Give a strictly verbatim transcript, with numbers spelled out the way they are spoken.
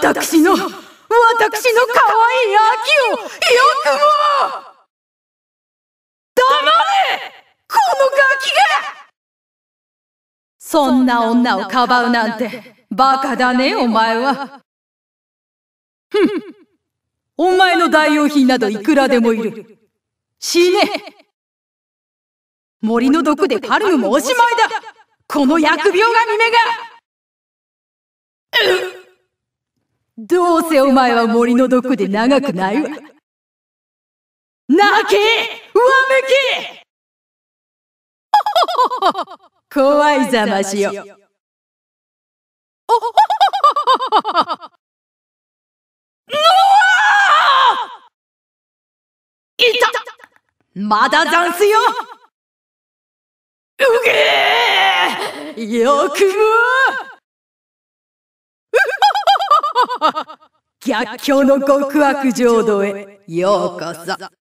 私の、私の可愛い秋を、よくも黙れこのガキがそんな女をかばうなんて、バカだね、お前は。ふん、お前の代用品などいくらでもいる。死ね。森の毒でカルムもおしまいだ。この疫病神めが。どうせお前は森の毒で長くないわ。泣け、わめけ。怖いざましよ。おほほほほほほ。いた。まだざんすよ。うげー、よくも逆境の極悪浄土へようこそ。